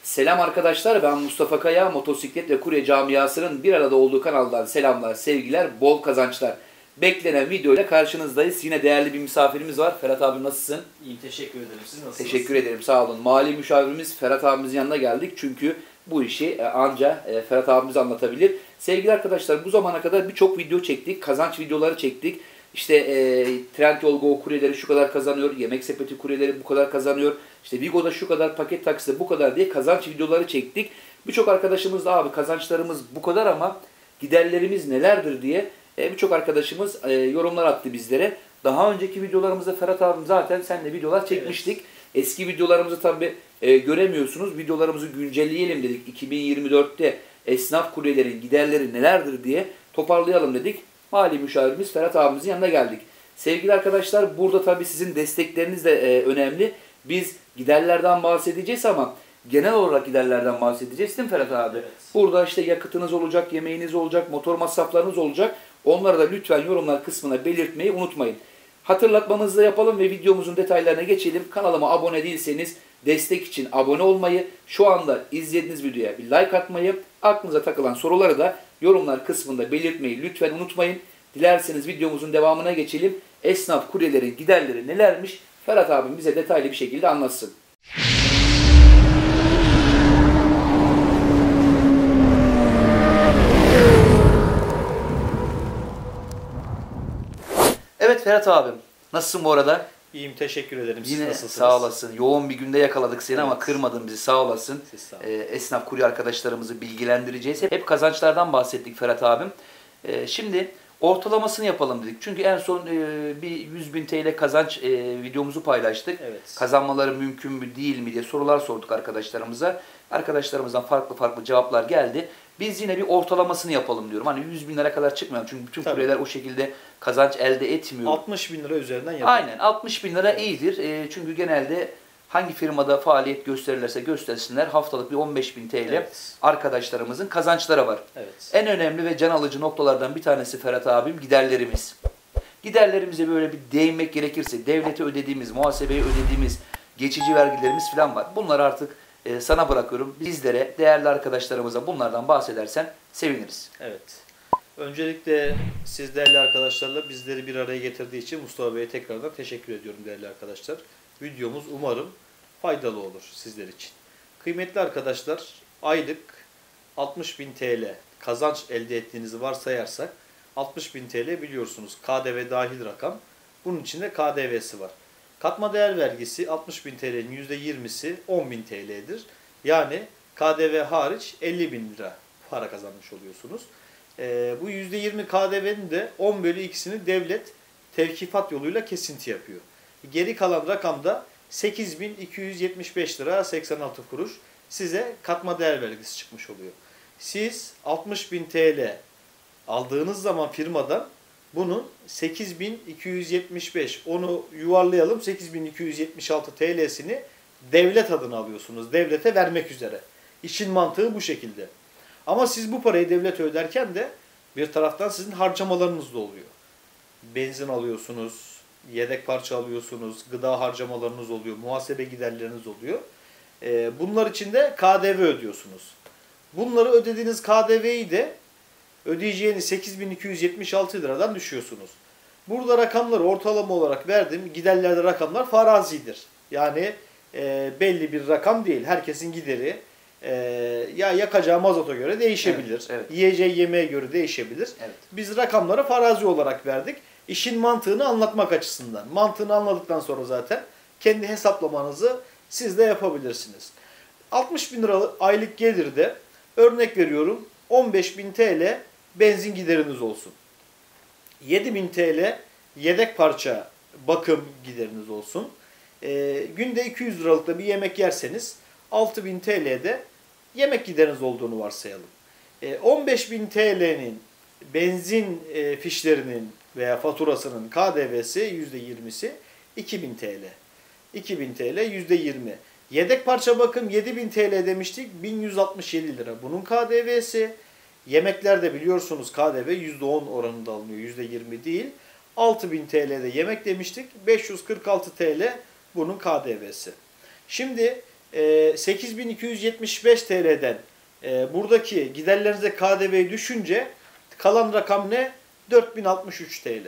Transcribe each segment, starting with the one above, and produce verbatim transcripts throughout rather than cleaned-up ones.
Selam arkadaşlar, ben Mustafa Kaya. Motosiklet ve kurye camiasının bir arada olduğu kanaldan selamlar, sevgiler, bol kazançlar. Beklenen video ile karşınızdayız. Yine değerli bir misafirimiz var. Ferhat abi nasılsın? İyiyim, teşekkür ederim. Siz nasılsınız? Teşekkür ederim, sağ olun. Mali müşavirimiz Ferhat abimizin yanına geldik. Çünkü bu işi anca Ferhat abimiz anlatabilir. Sevgili arkadaşlar, bu zamana kadar birçok video çektik. Kazanç videoları çektik. İşte e, Trendyol Go kuryeleri şu kadar kazanıyor, Yemek Sepeti kuryeleri bu kadar kazanıyor, İşte Vigo'da şu kadar, paket takside bu kadar diye kazanç videoları çektik. Birçok arkadaşımız da abi kazançlarımız bu kadar ama giderlerimiz nelerdir diye e, birçok arkadaşımız e, yorumlar attı bizlere. Daha önceki videolarımızda Ferhat abim zaten seninle videolar çekmiştik. Evet. Eski videolarımızı tabi e, göremiyorsunuz. Videolarımızı güncelleyelim dedik. iki bin yirmi dörtte esnaf kuryelerin giderleri nelerdir diye toparlayalım dedik. Mali müşavirimiz Ferhat abimizin yanına geldik. Sevgili arkadaşlar, burada tabii sizin destekleriniz de e, önemli. Biz giderlerden bahsedeceğiz ama genel olarak giderlerden bahsedeceğiz değil mi Ferhat abi? Evet. Burada işte yakıtınız olacak, yemeğiniz olacak, motor masraflarınız olacak. Onları da lütfen yorumlar kısmına belirtmeyi unutmayın. Hatırlatmamızı da yapalım ve videomuzun detaylarına geçelim. Kanalıma abone değilseniz destek için abone olmayı, şu anda izlediğiniz videoya bir like atmayı, aklınıza takılan soruları da yorumlar kısmında belirtmeyi lütfen unutmayın. Dilerseniz videomuzun devamına geçelim. Esnaf kuryelerin giderleri nelermiş? Ferhat abim bize detaylı bir şekilde anlatsın. Evet Ferhat abim, nasılsın bu arada? İyiyim, teşekkür ederim. Siz Yine nasılsınız? Sağ olasın. Yoğun bir günde yakaladık seni, evet, ama kırmadın bizi, sağ olasın. Sağ ee, esnaf kurye arkadaşlarımızı bilgilendireceğiz. Hep, hep kazançlardan bahsettik Ferhat abim. Ee, şimdi ortalamasını yapalım dedik. Çünkü en son e, bir yüz bin T L kazanç e, videomuzu paylaştık. Evet. Kazanmaları mümkün mü değil mi diye sorular sorduk arkadaşlarımıza. Arkadaşlarımızdan farklı farklı cevaplar geldi. Biz yine bir ortalamasını yapalım diyorum. Hani yüz bin lira kadar çıkmayalım. Çünkü bütün Tabii. kuryeler o şekilde kazanç elde etmiyor. altmış bin lira üzerinden yapalım. Aynen, altmış bin lira iyidir. E, çünkü genelde hangi firmada faaliyet gösterirlerse göstersinler haftalık bir on beş bin T L Evet. arkadaşlarımızın kazançları var. Evet. En önemli ve can alıcı noktalardan bir tanesi Ferhat abim giderlerimiz. Giderlerimize böyle bir değinmek gerekirse devlete ödediğimiz, muhasebeye ödediğimiz geçici vergilerimiz falan var. Bunları artık e, sana bırakıyorum. Bizlere, değerli arkadaşlarımıza bunlardan bahsedersen seviniriz. Evet. Öncelikle siz değerli arkadaşlarla bizleri bir araya getirdiği için Mustafa Bey'e tekrardan teşekkür ediyorum değerli arkadaşlar. Videomuz umarım faydalı olur sizler için. Kıymetli arkadaşlar, aylık altmış bin T L kazanç elde ettiğinizi varsayarsak altmış bin T L biliyorsunuz K D V dahil rakam. Bunun içinde K D V'si var. Katma değer vergisi altmış bin T L'nin yüzde yirmisi on bin T L'dir. Yani K D V hariç elli bin lira para kazanmış oluyorsunuz. Ee, bu yüzde yirmi K D V'nin de on bölü ikisini devlet tevkifat yoluyla kesinti yapıyor. Geri kalan rakamda sekiz bin iki yüz yetmiş beş lira seksen altı kuruş size katma değer vergisi çıkmış oluyor. Siz altmış bin T L aldığınız zaman firmadan bunun sekiz bin iki yüz yetmiş beş, onu yuvarlayalım, sekiz bin iki yüz yetmiş altı T L'sini devlet adına alıyorsunuz. Devlete vermek üzere. İşin mantığı bu şekilde. Ama siz bu parayı devlete öderken de bir taraftan sizin harcamalarınız da oluyor. Benzin alıyorsunuz, yedek parça alıyorsunuz, gıda harcamalarınız oluyor, muhasebe giderleriniz oluyor. Bunlar için de K D V ödüyorsunuz. Bunları ödediğiniz K D V'yi de ödeyeceğiniz sekiz bin iki yüz yetmiş altı liradan düşüyorsunuz. Burada rakamları ortalama olarak verdim. Giderlerde rakamlar farazidir. Yani e, belli bir rakam değil. Herkesin gideri e, ya yakacağı mazota göre değişebilir. Evet, evet. Yiyeceği yemeğe göre değişebilir. Evet. Biz rakamları farazi olarak verdik. İşin mantığını anlatmak açısından. Mantığını anladıktan sonra zaten kendi hesaplamanızı siz de yapabilirsiniz. altmış bin lira aylık gelirde örnek veriyorum on beş bin T L benzin gideriniz olsun. yedi bin T L yedek parça bakım gideriniz olsun. E, günde iki yüz liralık da bir yemek yerseniz altı bin T L'de yemek gideriniz olduğunu varsayalım. E, on beş bin T L'nin benzin e, fişlerinin veya faturasının K D V'si yüzde yirmisi iki bin T L. iki bin T L yüzde yirmi. Yedek parça bakım yedi bin T L demiştik. bin yüz altmış yedi lira. Bunun K D V'si. Yemeklerde biliyorsunuz K D V yüzde on oranında alınıyor. yüzde yirmi değil. altı bin T L'de yemek demiştik. beş yüz kırk altı T L bunun K D V'si. Şimdi e, sekiz bin iki yüz yetmiş beş T L'den e, buradaki giderlerinize K D V'yi düşünce kalan rakam ne? dört bin altmış üç T L.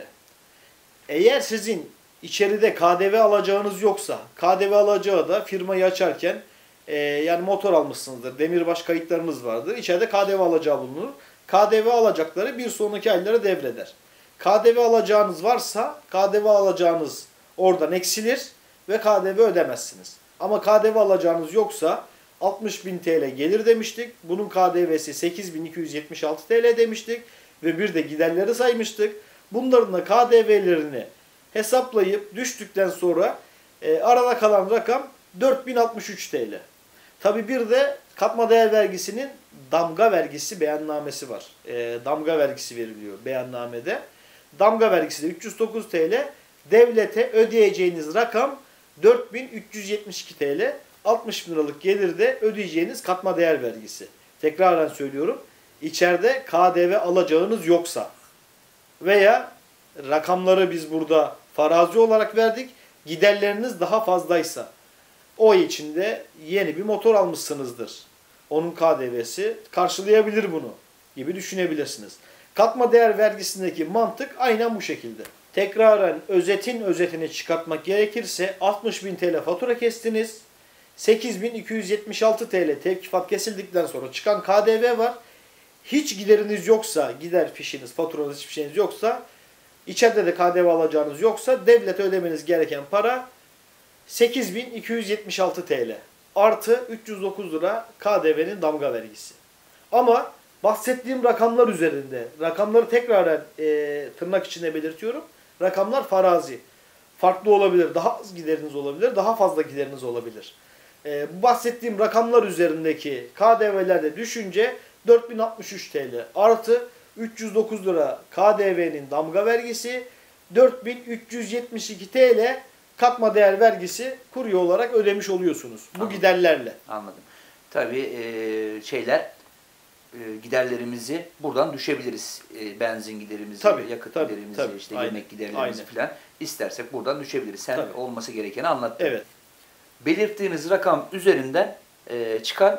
Eğer sizin içeride K D V alacağınız yoksa, K D V alacağı da firmayı açarken e, yani motor almışsınızdır, demirbaş kayıtlarınız vardır. İçeride K D V alacağı bulunur. K D V alacakları bir sonraki aylara devreder. K D V alacağınız varsa K D V alacağınız oradan eksilir ve K D V ödemezsiniz. Ama K D V alacağınız yoksa altmış bin T L gelir demiştik. Bunun K D V'si sekiz bin iki yüz yetmiş altı T L demiştik. Ve bir de giderleri saymıştık. Bunların da K D V'lerini hesaplayıp düştükten sonra e, arada kalan rakam dört bin altmış üç T L. Tabi bir de katma değer vergisinin damga vergisi beyannamesi var. E, damga vergisi veriliyor beyannamede. Damga vergisi de üç yüz dokuz T L. Devlete ödeyeceğiniz rakam dört bin üç yüz yetmiş iki T L. altmış bin liralık gelirde ödeyeceğiniz katma değer vergisi. Tekraren söylüyorum. İçeride K D V alacağınız yoksa veya rakamları biz burada farazi olarak verdik, giderleriniz daha fazlaysa o ay içinde yeni bir motor almışsınızdır. Onun K D V'si karşılayabilir bunu gibi düşünebilirsiniz. Katma değer vergisindeki mantık aynen bu şekilde. Tekraren özetin özetini çıkartmak gerekirse altmış bin T L fatura kestiniz. sekiz bin iki yüz yetmiş altı T L tevkifat kesildikten sonra çıkan K D V var. Hiç gideriniz yoksa, gider fişiniz, faturanız, hiçbir şeyiniz yoksa, içeride de K D V alacağınız yoksa devlete ödemeniz gereken para sekiz bin iki yüz yetmiş altı T L. Artı üç yüz dokuz lira K D V'nin damga vergisi. Ama bahsettiğim rakamlar üzerinde, rakamları tekrar e, tırnak içinde belirtiyorum. Rakamlar farazi. Farklı olabilir, daha az gideriniz olabilir, daha fazla gideriniz olabilir. E, bu bahsettiğim rakamlar üzerindeki K D V'lerde düşünce dört bin altmış üç T L artı üç yüz dokuz lira K D V'nin damga vergisi, dört bin üç yüz yetmiş iki T L katma değer vergisi kurye olarak ödemiş oluyorsunuz. Bu Anladım. giderlerle. Anladım. Tabii e, şeyler e, giderlerimizi buradan düşebiliriz. E, benzin giderimizi, tabii, yakıt tabii, giderimizi, tabii, işte aynen, yemek giderlerimizi falan istersek buradan düşebiliriz. Sen tabii. olması gerekeni anlattın. Evet. Belirttiğiniz rakam üzerinden e, çıkan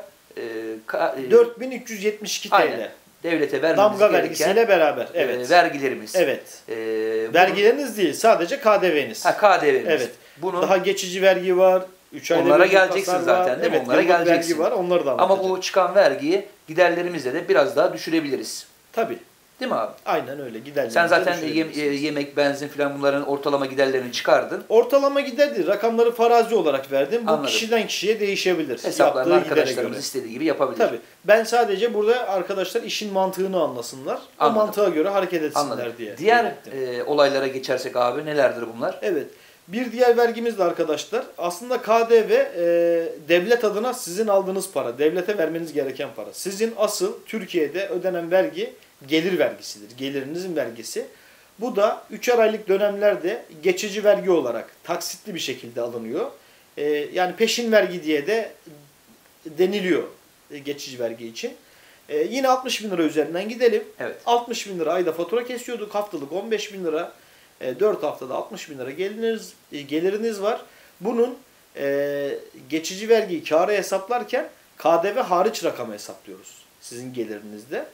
e, dört bin üç yüz yetmiş iki T L. Aynen. Devlete vermemiz damga gereken vergisiyle beraber. Evet. E, vergilerimiz. Evet. E, Vergileriniz bunu, değil, sadece K D V'niz. Ha, K D V'niz. Evet. Bunun, daha geçici vergi var. üç ayda onlara geleceksin zaten değil mi? Evet, onlara geleceksin. Vergi var. Onları da Ama bu çıkan vergiyi giderlerimizle de biraz daha düşürebiliriz. Tabii. Değil mi abi? Aynen öyle. Giderlerimizi sen zaten ye yemek, benzin falan bunların ortalama giderlerini çıkardın. Ortalama gider değil. Rakamları farazi olarak verdim. Bu Anladım. kişiden kişiye değişebilir. Hesaplarını arkadaşlarımız istediği gibi yapabilir. Tabii. Ben sadece burada arkadaşlar işin mantığını anlasınlar. Anladım. O mantığa göre hareket etsinler Anladım. diye. Diğer e, olaylara geçersek abi nelerdir bunlar? Evet. Bir diğer vergimiz de arkadaşlar aslında K D V e, devlet adına sizin aldığınız para. Devlete vermeniz gereken para. Sizin asıl Türkiye'de ödenen vergi gelir vergisidir. Gelirinizin vergisi. Bu da üçer aylık dönemlerde geçici vergi olarak taksitli bir şekilde alınıyor. E, yani peşin vergi diye de deniliyor e, geçici vergi için. E, yine altmış bin lira üzerinden gidelim. Evet. altmış bin lira ayda fatura kesiyorduk. Haftalık on beş bin lira. dört haftada altmış bin lira geliriniz, geliriniz var. Bunun e, geçici vergiyi kâra hesaplarken K D V hariç rakamı hesaplıyoruz sizin gelirinizde.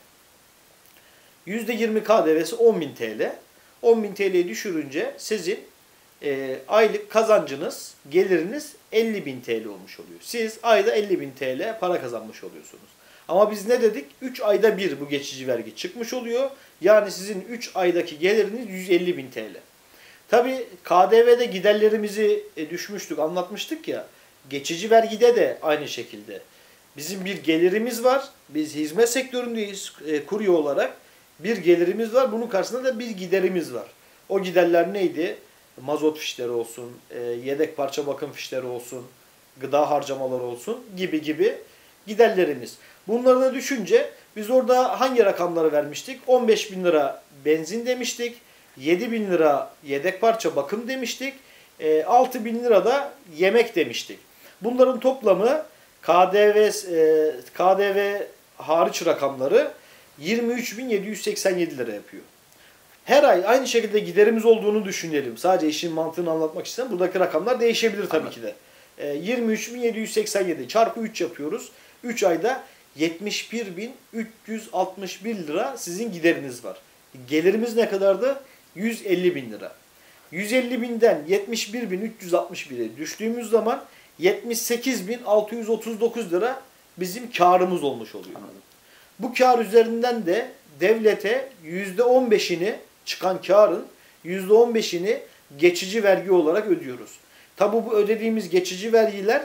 yüzde yirmi K D V'si on bin T L. on bin T L'yi düşürünce sizin e, aylık kazancınız, geliriniz elli bin T L olmuş oluyor. Siz ayda elli bin T L para kazanmış oluyorsunuz. Ama biz ne dedik? üç ayda bir bu geçici vergi çıkmış oluyor. Yani sizin üç aydaki geliriniz yüz elli bin T L. Tabii K D V'de giderlerimizi düşmüştük, anlatmıştık ya. Geçici vergide de aynı şekilde. Bizim bir gelirimiz var. Biz hizmet sektöründeyiz e, kurye olarak. Bir gelirimiz var. Bunun karşısında da bir giderimiz var. O giderler neydi? Mazot fişleri olsun, e, yedek parça bakım fişleri olsun, gıda harcamaları olsun gibi gibi giderlerimiz. Bunları da düşünce biz orada hangi rakamları vermiştik? on beş bin lira benzin demiştik. yedi bin lira yedek parça bakım demiştik. altı bin lira da yemek demiştik. Bunların toplamı K D V K D V hariç rakamları yirmi üç bin yedi yüz seksen yedi lira yapıyor. Her ay aynı şekilde giderimiz olduğunu düşünelim. Sadece işin mantığını anlatmak istedim. Buradaki rakamlar değişebilir tabii Anladım. ki de. E, yirmi üç bin yedi yüz seksen yedi çarpı üç yapıyoruz. üç ayda yetmiş bir bin üç yüz altmış bir lira sizin gideriniz var. Gelirimiz ne kadardı? yüz elli bin lira. yüz elli binden yetmiş bir bin üç yüz altmış bire düştüğümüz zaman yetmiş sekiz bin altı yüz otuz dokuz lira bizim karımız olmuş oluyor. Anladım. Bu kar üzerinden de devlete yüzde on beşini çıkan karın yüzde on beşini geçici vergi olarak ödüyoruz. Tabi bu ödediğimiz geçici vergiler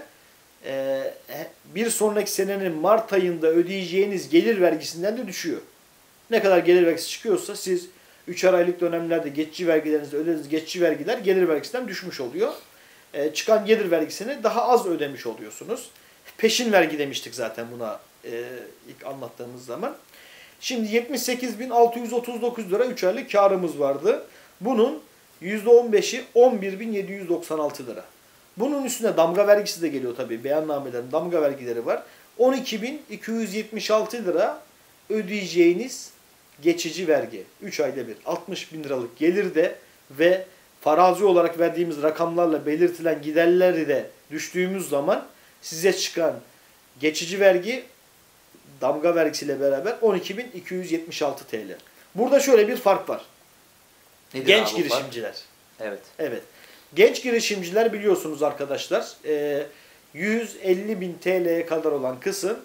bir sonraki senenin Mart ayında ödeyeceğiniz gelir vergisinden de düşüyor. Ne kadar gelir vergisi çıkıyorsa siz üçer aylık dönemlerde geçici vergilerinizde ödediğiniz geçici vergiler gelir vergisinden düşmüş oluyor. Çıkan gelir vergisini daha az ödemiş oluyorsunuz. Peşin vergi demiştik zaten buna ilk anlattığımız zaman. Şimdi yetmiş sekiz bin altı yüz otuz dokuz lira üç aylık karımız vardı. Bunun yüzde on beşi on bir bin yedi yüz doksan altı lira. Bunun üstüne damga vergisi de geliyor tabii. Beyannamelerin damga vergileri var. on iki bin iki yüz yetmiş altı lira ödeyeceğiniz geçici vergi. üç ayda bir. altmış bin liralık gelir de ve farazi olarak verdiğimiz rakamlarla belirtilen giderleri de düştüğümüz zaman size çıkan geçici vergi damga vergisiyle beraber on iki bin iki yüz yetmiş altı T L. Burada şöyle bir fark var. Nedir Genç abi, girişimciler. var? Evet. Evet. Genç girişimciler biliyorsunuz arkadaşlar yüz elli bin T L'ye kadar olan kısım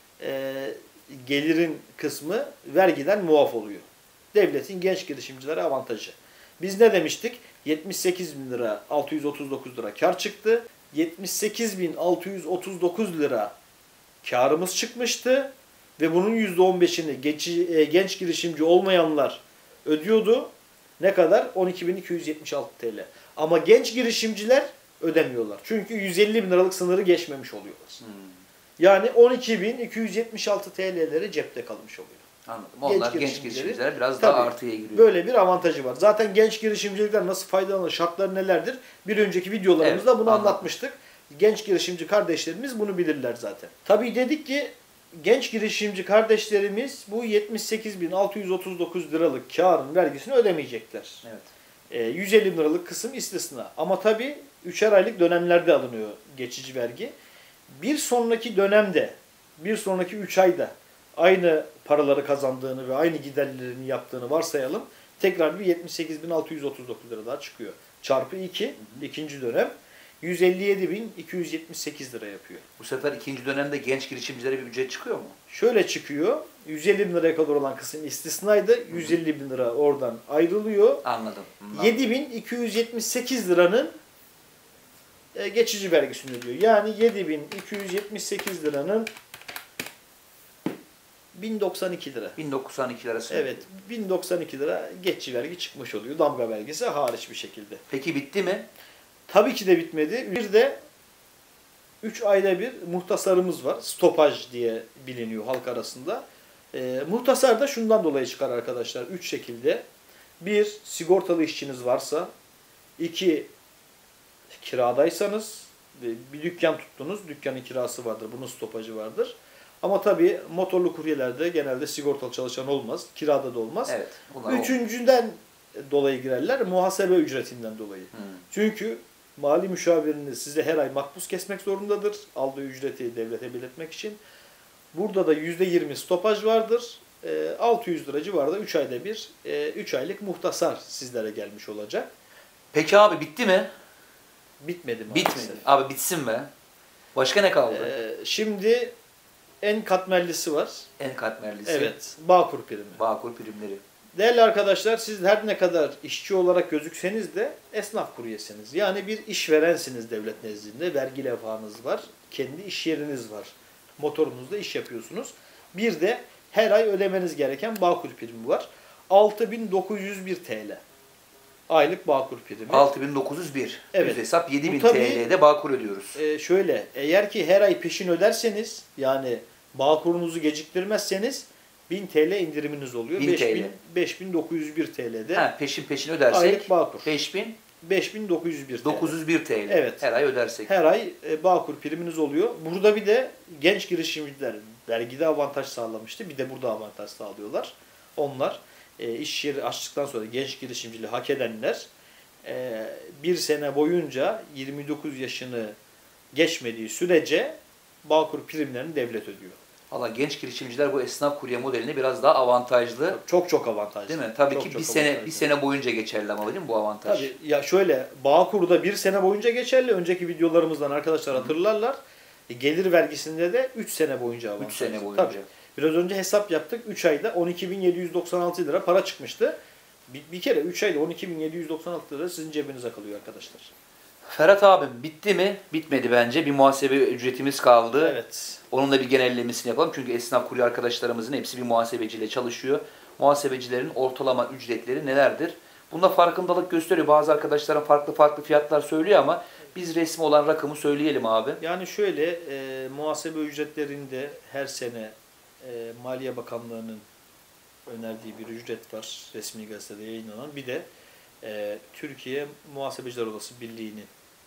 gelirin kısmı vergiden muaf oluyor. Devletin genç girişimcilere avantajı. Biz ne demiştik? yetmiş sekiz bin lira altı yüz otuz dokuz lira kar çıktı. yetmiş sekiz bin altı yüz otuz dokuz lira karımız çıkmıştı. Ve bunun yüzde on beşini geçi, genç girişimci olmayanlar ödüyordu. Ne kadar? on iki bin iki yüz yetmiş altı T L. Ama genç girişimciler ödemiyorlar. Çünkü yüz elli bin liralık sınırı geçmemiş oluyorlar. Hmm. Yani on iki bin iki yüz yetmiş altı T L'leri cepte kalmış oluyor. Anladım. Onlar genç, genç girişimcilere biraz tabii, daha artıya giriyor. Böyle bir avantajı var. Zaten genç girişimcilikler nasıl faydalanır, şartları nelerdir? Bir önceki videolarımızda evet, bunu anladım. anlatmıştık. Genç girişimci kardeşlerimiz bunu bilirler zaten. Tabii dedik ki genç girişimci kardeşlerimiz bu yetmiş sekiz bin altı yüz otuz dokuz liralık karın vergisini ödemeyecekler. Evet. E, yüz elli bin liralık kısım istisna. Ama tabii üçer aylık dönemlerde alınıyor geçici vergi. Bir sonraki dönemde, bir sonraki üç ayda aynı paraları kazandığını ve aynı giderlerini yaptığını varsayalım. Tekrar bir yetmiş sekiz bin altı yüz otuz dokuz lira daha çıkıyor. Çarpı iki, ikinci dönem yüz elli yedi bin iki yüz yetmiş sekiz lira yapıyor. Bu sefer ikinci dönemde genç girişimcilere bir ücret çıkıyor mu? Şöyle çıkıyor. yüz elli bin liraya kadar olan kısım istisnaydı. yüz elli bin lira oradan ayrılıyor. Anladım. Anladım. yedi bin iki yüz yetmiş sekiz liranın geçici vergisini ödüyor. Yani yedi bin iki yüz yetmiş sekiz liranın bin doksan iki lira. bin doksan iki lira. Evet. bin doksan iki lira geçici vergi çıkmış oluyor. Damga vergisi hariç bir şekilde. Peki bitti mi? Tabii ki de bitmedi. Bir de üç ayda bir muhtasarımız var. Stopaj diye biliniyor halk arasında. E, muhtasar da şundan dolayı çıkar arkadaşlar. Üç şekilde. Bir, sigortalı işçiniz varsa. İki, kiradaysanız. Bir dükkan tuttunuz. Dükkanın kirası vardır. Bunun stopajı vardır. Ama tabii motorlu kuryelerde genelde sigortalı çalışan olmaz. Kirada da olmaz. Evet, üçüncüden dolayı girerler. Muhasebe ücretinden dolayı. Hmm. Çünkü mali müşaviriniz size her ay makbuz kesmek zorundadır. Aldığı ücreti devlete belirtmek için. Burada da yüzde yirmi stopaj vardır. altı yüz lira civarında üç ayda bir üç aylık muhtasar sizlere gelmiş olacak. Peki abi bitti mi? Bitmedi maalesef. Bitmedi. Abi bitsin be. Başka ne kaldı? Ee, şimdi en katmerlisi var. En katmerlisi. Evet. Bağkur primi. Bağkur primleri. Değerli arkadaşlar, siz her ne kadar işçi olarak gözükseniz de esnaf kuryesiniz. Yani bir işverensiniz devlet nezdinde. Vergi levhanız var. Kendi iş yeriniz var. Motorunuzda iş yapıyorsunuz. Bir de her ay ödemeniz gereken Bağkur primi var. altı bin dokuz yüz bir T L. Aylık Bağkur primi. altı bin dokuz yüz bir. Evet. Yüz hesap yedi bin T L'de Bağkur ödüyoruz. E, şöyle, eğer ki her ay peşin öderseniz, yani Bağkur'unuzu geciktirmezseniz bin T L indiriminiz oluyor. beş bin dokuz yüz bir T L'de. Ha, peşin peşin ödersek aylık Bağkur. beş bin beş bin dokuz yüz bir T L. dokuz yüz bir T L. Evet. Her ay ödersek. Her ay e, Bağkur priminiz oluyor. Burada bir de genç girişimciler vergide avantaj sağlamıştı. Bir de burada avantaj sağlıyorlar. Onlar e, iş yeri açtıktan sonra genç girişimciliği hak edenler e, bir sene boyunca yirmi dokuz yaşını geçmediği sürece Bağkur primlerini devlet ödüyor. Valla genç girişimciler bu esnaf kurye modelini biraz daha avantajlı. Çok çok avantajlı. Değil mi? Tabii çok, ki çok bir sene avantajlı. bir sene boyunca geçerli ama değil mi bu avantaj? Tabii ya şöyle Bağkur'da bir sene boyunca geçerli. Önceki videolarımızdan arkadaşlar hatırlarlar. E, gelir vergisinde de üç sene boyunca avantajlı. üç sene boyunca. Tabii. Biraz önce hesap yaptık. üç ayda on iki bin yedi yüz doksan altı lira para çıkmıştı. Bir, bir kere üç ayda on iki bin yedi yüz doksan altı lira sizin cebinize kalıyor arkadaşlar. Ferhat abim bitti mi? Bitmedi bence. Bir muhasebe ücretimiz kaldı. Evet. Onun da bir genellemesini yapalım. Çünkü esnaf kurye arkadaşlarımızın hepsi bir muhasebeciyle çalışıyor. Muhasebecilerin ortalama ücretleri nelerdir? Bunda farkındalık gösteriyor. Bazı arkadaşların farklı farklı fiyatlar söylüyor ama biz resmi olan rakamı söyleyelim abi. Yani şöyle e, muhasebe ücretlerinde her sene e, Maliye Bakanlığı'nın önerdiği bir ücret var. Resmi gazetede yayınlanan. Bir de e, Türkiye Muhasebeciler Odası Birliği'nin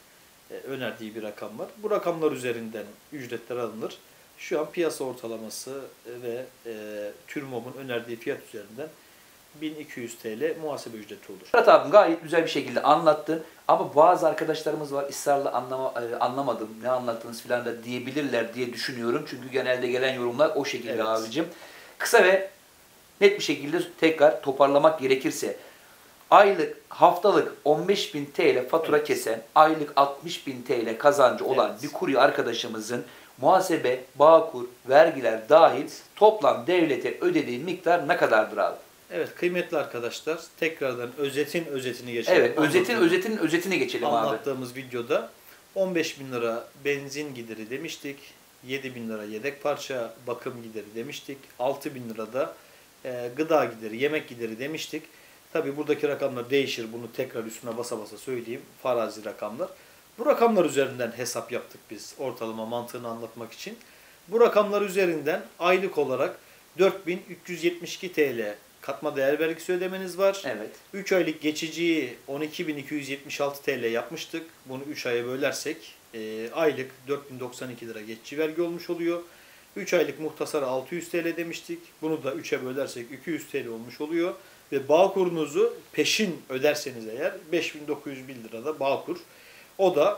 e, önerdiği bir rakam var. Bu rakamlar üzerinden ücretler alınır. Şu an piyasa ortalaması ve e, TÜRMOB'un önerdiği fiyat üzerinden bin iki yüz TL muhasebe ücreti olur. Ferhat abim gayet güzel bir şekilde anlattın. Ama bazı arkadaşlarımız var ısrarla anlama, e, anlamadım ne anlattınız filan da diyebilirler diye düşünüyorum. Çünkü genelde gelen yorumlar o şekilde Evet. abicim. Kısa ve net bir şekilde tekrar toparlamak gerekirse aylık, haftalık on beş bin TL fatura Evet. kesen, aylık altmış bin TL kazancı olan Evet. bir kurye arkadaşımızın muhasebe, Bağkur, vergiler dahil toplam devlete ödediği miktar ne kadardır abi? Evet kıymetli arkadaşlar tekrardan özetin özetini geçelim. Evet, özetin Anlattığım- özetinin özetine geçelim abi. Anlattığımız videoda on beş bin lira benzin gideri demiştik. yedi bin lira yedek parça bakım gideri demiştik. altı bin lira da e, gıda gideri, yemek gideri demiştik. Tabi buradaki rakamlar değişir. Bunu tekrar üstüne basa basa söyleyeyim. Farazi rakamlar. Bu rakamlar üzerinden hesap yaptık biz ortalama mantığını anlatmak için. Bu rakamlar üzerinden aylık olarak dört bin üç yüz yetmiş iki TL katma değer vergisi ödemeniz var. Evet. üç aylık geçiciyi on iki bin iki yüz yetmiş altı TL yapmıştık. Bunu üç aya bölersek e, aylık dört bin doksan iki lira geçici vergi olmuş oluyor. üç aylık muhtasara altı yüz TL demiştik. Bunu da üçe bölersek iki yüz TL olmuş oluyor. Ve Bağkur'unuzu peşin öderseniz eğer beş bin dokuz yüz bir lira da Bağkur. O da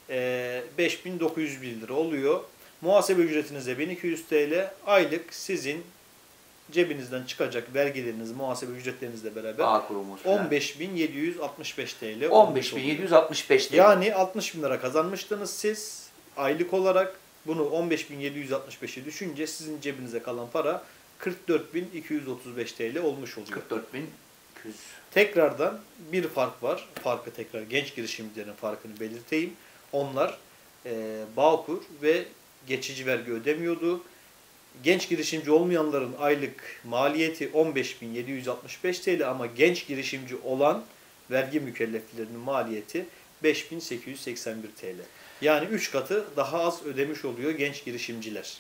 e, beş bin dokuz yüz bir lira oluyor. Muhasebe ücretiniz de bin iki yüz TL. Aylık sizin cebinizden çıkacak vergileriniz, muhasebe ücretlerinizle beraber Bağkur'umuz. on beş bin yedi yüz altmış beş TL. on beş bin yedi yüz altmış beş TL. Yani altmış bin lira kazanmıştınız siz aylık olarak. Bunu on beş bin yedi yüz altmış beşe düşünce sizin cebinize kalan para kırk dört bin iki yüz otuz beş TL olmuş oluyor. kırk dört bin iki yüz. Tekrardan bir fark var. Farkı tekrar genç girişimcilerin farkını belirteyim. Onlar e, Bağkur ve geçici vergi ödemiyordu. Genç girişimci olmayanların aylık maliyeti on beş bin yedi yüz altmış beş TL ama genç girişimci olan vergi mükelleflerinin maliyeti beş bin sekiz yüz seksen bir TL. Yani üç katı daha az ödemiş oluyor genç girişimciler.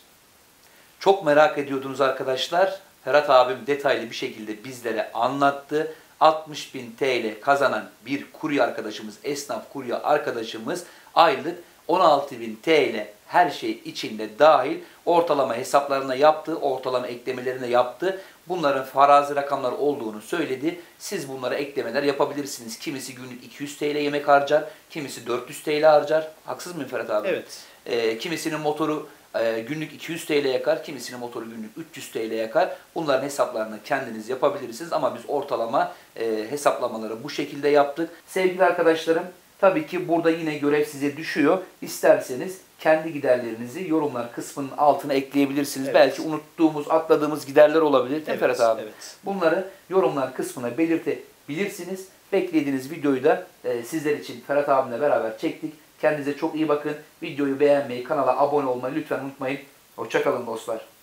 Çok merak ediyordunuz arkadaşlar. Ferhat abim detaylı bir şekilde bizlere anlattı. altmış bin TL kazanan bir kurye arkadaşımız, esnaf kurye arkadaşımız aylık on altı bin TL her şey içinde dahil ortalama hesaplarına yaptı, ortalama eklemelerine yaptı. Bunların farazi rakamlar olduğunu söyledi. Siz bunlara eklemeler yapabilirsiniz. Kimisi günlük iki yüz TL yemek harcar, kimisi dört yüz TL harcar. Haksız mıyım Ferhat abi? Evet. Ee, kimisinin motoru e, günlük iki yüz TL yakar, kimisinin motoru günlük üç yüz TL yakar. Bunların hesaplarını kendiniz yapabilirsiniz ama biz ortalama e, hesaplamaları bu şekilde yaptık. Sevgili arkadaşlarım, tabii ki burada yine görev size düşüyor. İsterseniz kendi giderlerinizi yorumlar kısmının altına ekleyebilirsiniz. Evet. Belki unuttuğumuz, atladığımız giderler olabilir. Değil mi Evet, Ferhat abi? evet. Bunları yorumlar kısmına belirtebilirsiniz. Beklediğiniz videoyu da e, sizler için Ferhat abimle beraber çektik. Kendinize çok iyi bakın. Videoyu beğenmeyi, kanala abone olmayı lütfen unutmayın. Hoşça kalın dostlar.